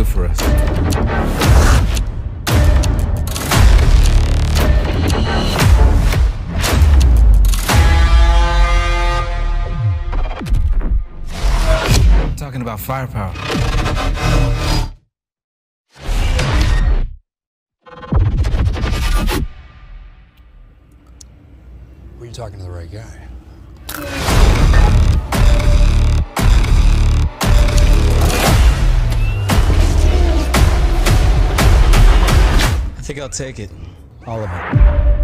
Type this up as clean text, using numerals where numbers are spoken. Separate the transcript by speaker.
Speaker 1: good for us. I'm talking about firepower.
Speaker 2: Were you talking to the right guy?
Speaker 3: I think I'll take it. All of it.